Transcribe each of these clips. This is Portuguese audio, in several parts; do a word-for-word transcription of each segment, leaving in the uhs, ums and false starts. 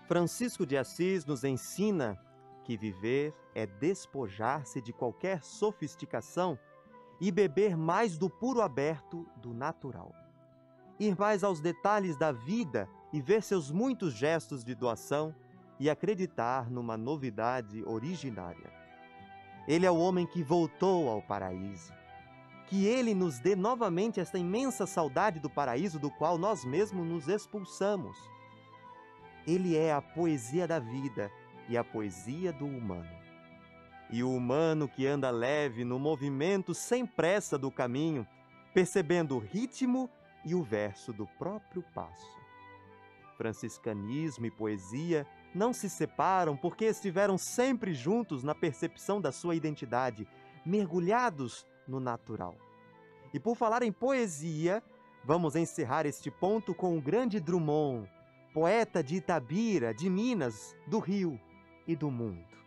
Francisco de Assis nos ensina que viver é despojar-se de qualquer sofisticação e beber mais do puro aberto do natural. Ir mais aos detalhes da vida e ver seus muitos gestos de doação e acreditar numa novidade originária. Ele é o homem que voltou ao paraíso. Que ele nos dê novamente esta imensa saudade do paraíso do qual nós mesmos nos expulsamos. Ele é a poesia da vida e a poesia do humano. E o humano que anda leve no movimento sem pressa do caminho, percebendo o ritmo e o verso do próprio passo. Franciscanismo e poesia não se separam porque estiveram sempre juntos na percepção da sua identidade, mergulhados no natural. E por falar em poesia, vamos encerrar este ponto com o grande Drummond, poeta de Itabira, de Minas, do Rio e do mundo.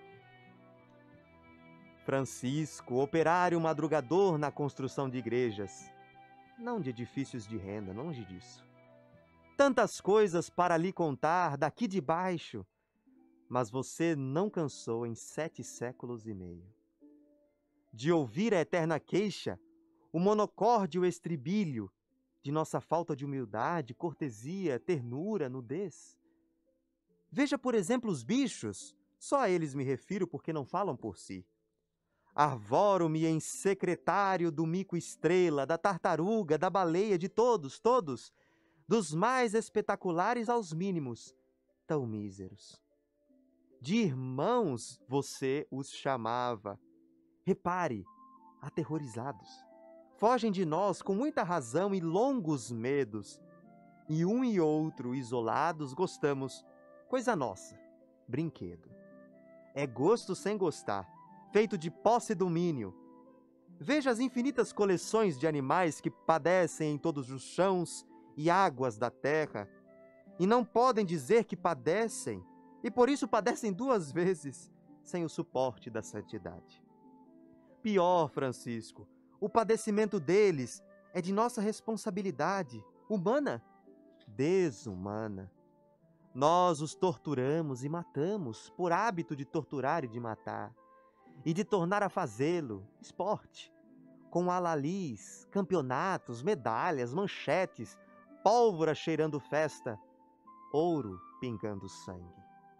Francisco, operário madrugador na construção de igrejas, não de edifícios de renda, longe disso. Tantas coisas para lhe contar daqui de baixo, mas você não cansou em sete séculos e meio. De ouvir a eterna queixa, o monocórdio estribilho, de nossa falta de humildade, cortesia, ternura, nudez. Veja, por exemplo, os bichos, só a eles me refiro porque não falam por si. Arvoro-me em secretário do mico-estrela, da tartaruga, da baleia, de todos, todos, dos mais espetaculares aos mínimos, tão míseros. De irmãos você os chamava. Repare, aterrorizados. Fogem de nós com muita razão e longos medos. E um e outro, isolados, gostamos, coisa nossa, brinquedo. É gosto sem gostar, feito de posse e domínio. Veja as infinitas coleções de animais que padecem em todos os chãos e águas da terra, e não podem dizer que padecem, e por isso padecem duas vezes, sem o suporte da santidade. Pior, Francisco, o padecimento deles é de nossa responsabilidade, humana, desumana. Nós os torturamos e matamos, por hábito de torturar e de matar, e de tornar a fazê-lo esporte, com alalis, campeonatos, medalhas, manchetes, pólvora cheirando festa, ouro pingando sangue.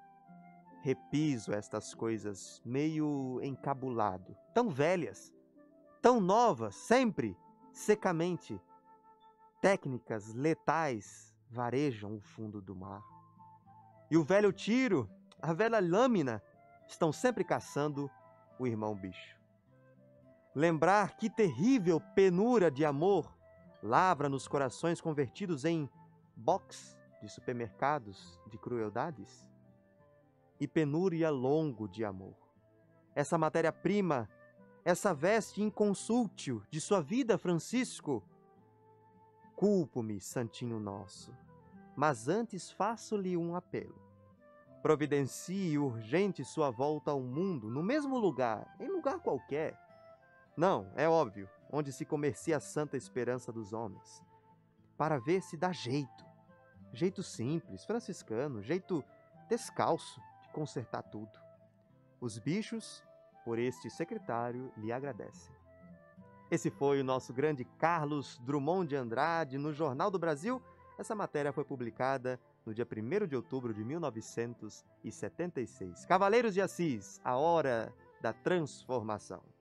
Repiso estas coisas meio encabulado, tão velhas, tão novas, sempre, secamente. Técnicas letais varejam o fundo do mar. E o velho tiro, a velha lâmina, estão sempre caçando o irmão bicho. Lembrar que terrível penura de amor lavra nos corações convertidos em box de supermercados de crueldades? E penúria longo de amor. Essa matéria-prima, essa veste inconsútil de sua vida, Francisco. Culpo-me, santinho nosso, mas antes faço-lhe um apelo. Providencie urgente sua volta ao mundo, no mesmo lugar, em lugar qualquer. Não, é óbvio, onde se comercia a santa esperança dos homens, para ver se dá jeito. Jeito simples, franciscano, jeito descalço de consertar tudo. Os bichos, por este secretário, lhe agradecem. Esse foi o nosso grande Carlos Drummond de Andrade, no Jornal do Brasil. Essa matéria foi publicada no dia primeiro de outubro de mil novecentos e setenta e seis. Cavaleiros de Assis, a hora da transformação.